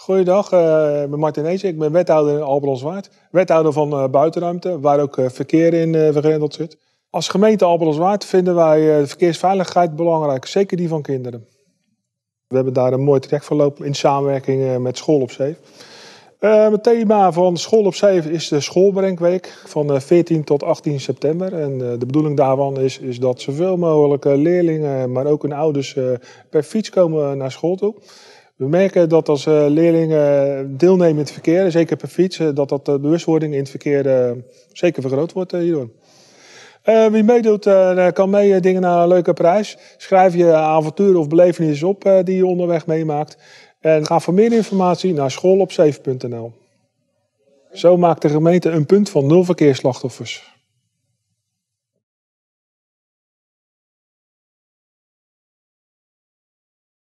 Goeiedag, ik ben Martin Ees. Ik ben wethouder in Albert-Zwaard. Wethouder van buitenruimte, waar ook verkeer in vergrendeld zit. Als gemeente Albert-Zwaard vinden wij de verkeersveiligheid belangrijk, zeker die van kinderen. We hebben daar een mooi trajectverloop in samenwerking met School op Zeef. Het thema van School op Zeef is de schoolbrengweek van 14 tot 18 september. En de bedoeling daarvan is dat zoveel mogelijk leerlingen, maar ook hun ouders per fiets komen naar school toe. We merken dat als leerlingen deelnemen in het verkeer, zeker per fiets, dat de bewustwording in het verkeer zeker vergroot wordt hierdoor. Wie meedoet, kan meedingen naar een leuke prijs. Schrijf je avonturen of belevenissen op die je onderweg meemaakt. En ga voor meer informatie naar schoolopzeef.nl. Zo maakt de gemeente een punt van 0 verkeersslachtoffers.